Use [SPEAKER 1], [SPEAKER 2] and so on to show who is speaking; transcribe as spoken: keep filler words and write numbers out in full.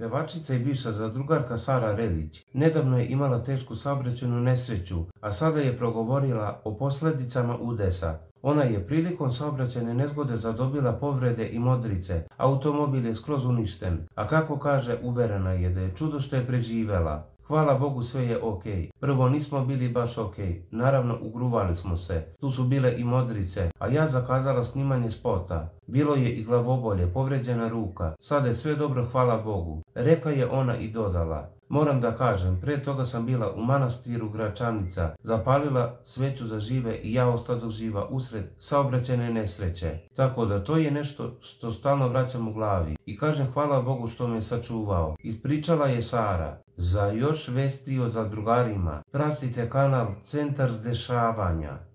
[SPEAKER 1] Pevačica i bivša zadrugarka Sara Relić nedavno je imala tešku saobraćajnu nesreću, a sada je progovorila o posljedicama udesa. Ona je prilikom saobraćajne nezgode zadobila povrede i modrice, automobil je skroz uništen, a kako kaže, uverena je da je čudo što je preživela. Hvala Bogu, sve je okej. Prvo nismo bili baš okej, naravno ugruvali smo se, tu su bile i modrice, a ja zakazala snimanje spota. Bilo je i glavobolje, povređena ruka, sada je sve dobro, hvala Bogu. Rekla je ona i dodala: moram da kažem, pre toga sam bila u manastiru Gračanica, zapalila sveću za žive i ja ostadoh živa usred saobraćajne nesreće. Tako da to je nešto što stalno vraćam u glavi i kažem hvala Bogu što me sačuvao. Ispričala je Sara. Za još vesti o zadrugarima pratite kanal Centar zdešavanja.